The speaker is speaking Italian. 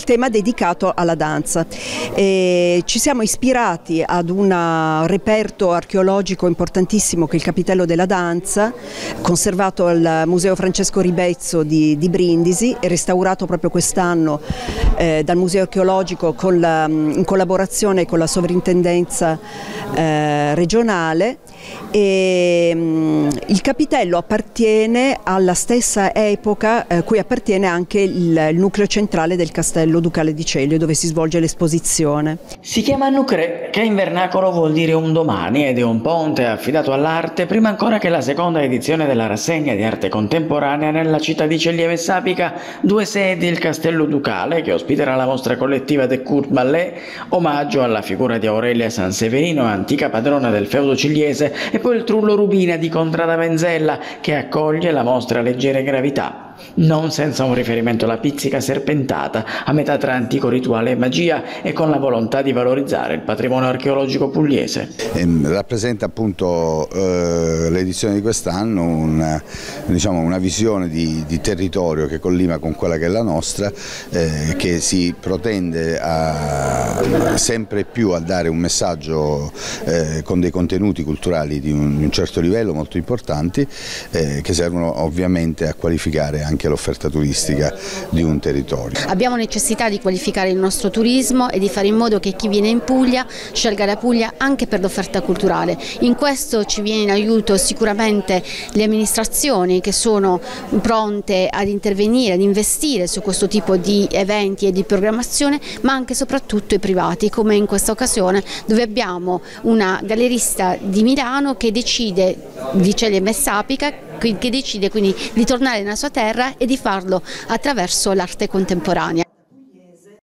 tema dedicato alla danza. Ci siamo ispirati ad un reperto archeologico importantissimo che è il Capitello della Danza, conservato al Museo Francesco Ribezzo di Brindisi e restaurato proprio quest'anno dal Museo Archeologico in collaborazione con la Sovrintendenza regionale. Il capitello appartiene alla stessa epoca cui appartiene anche il nucleo centrale del Castello Ducale di Celio, dove si svolge l'esposizione. Si chiama Nucre, che in vernacolo vuol dire un domani, ed è un ponte affidato all'arte prima ancora che la seconda edizione della rassegna di arte contemporanea nella città di Ceglie Messapica, due sedi, il Castello Ducale, che ospiterà la mostra collettiva de Kurt Ballet, omaggio alla figura di Aurelia Sanseverino, antica padrona del feudo cigliese, e poi il Trullo Rubina di Contrada Venzella, che accoglie la mostra Leggere Gravità, non senza un riferimento alla pizzica serpentata, a metà tra antico rituale e magia, e con la volontà di valorizzare il patrimonio archeologico pugliese. Rappresenta appunto l'edizione di quest'anno una visione di territorio che collima con quella che è la nostra, che si protende sempre più a dare un messaggio con dei contenuti culturali di un certo livello, molto importanti, che servono ovviamente a qualificare anche l'offerta turistica di un territorio. Abbiamo necessità di qualificare il nostro turismo e di fare in modo che chi viene in Puglia scelga la Puglia anche per l'offerta culturale. In questo ci viene in aiuto sicuramente le amministrazioni, che sono pronte ad intervenire, ad investire su questo tipo di eventi e di programmazione, ma anche e soprattutto i privati, come in questa occasione, dove abbiamo una gallerista di Milano che decide, di Ceglie Messapica, che decide quindi di tornare nella sua terra e di farlo attraverso l'arte contemporanea.